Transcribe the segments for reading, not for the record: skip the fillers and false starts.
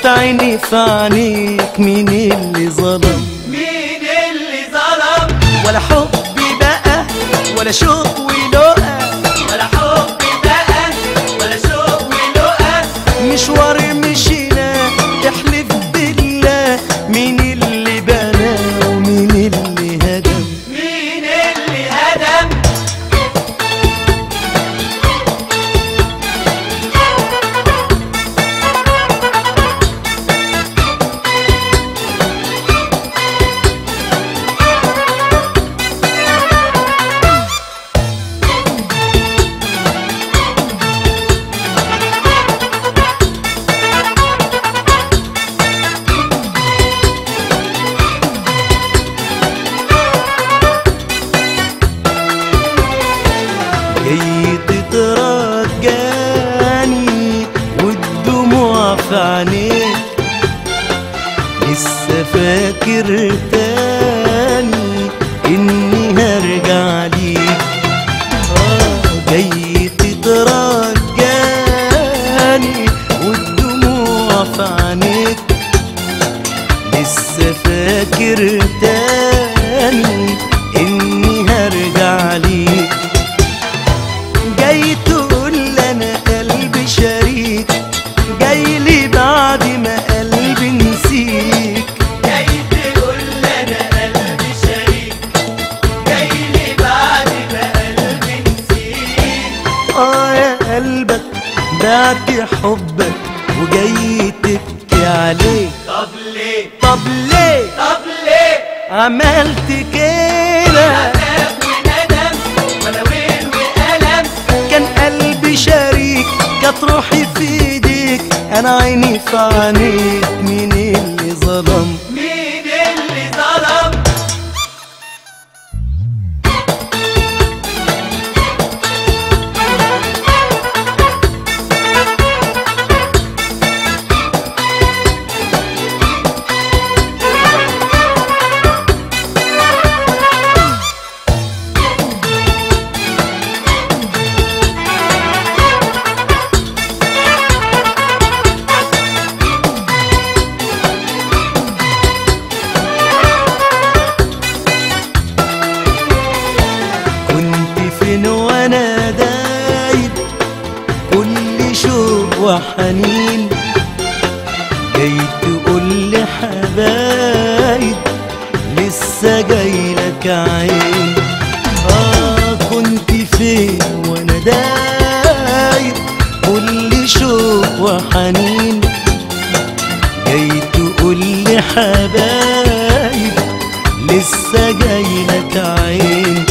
شفت عيني في عينيك، مين اللي ظلم؟ مين اللي ظلم؟ ولا حب بقى ولا شوق ولقى، ولا حب بقى ولا شوق ولقى. مشوار مشينا تحلف بالله، مين اللي بنى ومين اللي هدم؟ مين اللي هدم؟ جاي تترجاني والدموع في عينيك، لسه فاكر تاني اني هرجع ليك. جاي تترجاني والدموع في عينيك، لسه فاكر تاني اني هرجع ليك. جاي تقول انا قلبي شريك، جاي لي بعد ما قلبي نسيك. جاي تقول انا قلبي شريك، جاي لي بعد ما قلبي نسيك. يا قلبك بعت حبك وجاي تبكي عليه. طب ليه؟ طب ليه طب ليه؟ عملت كده؟ عذاب وندم ولا ويل وألم. كان قلبي شريك، كانت روحي في ايديك، انا عيني في عينيك، مين اللي ظلم؟ مين اللي ظلم؟ فين وانا دايب كل شوق وحنين، جاي تقول لي حبايب لسه جايلك عين. كنت فين وانا دايب كل شوق وحنين، جاي تقول لي حبايب لسه جايلك عين.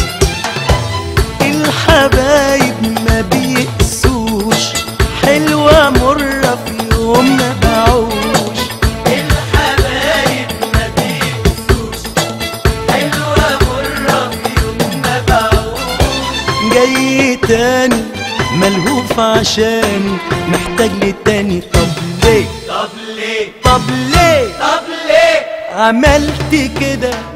الحبايب ما بيقسوش، حلوة مرة في يوم ما باعوش. الحبايب ما بيقسوش، حلوة مرة في يوم ما باعوش. جاي تاني ملهوف عشاني، محتاج للتاني. طب ليه؟ طب ليه؟ طب ليه طب ليه؟ عملت كده؟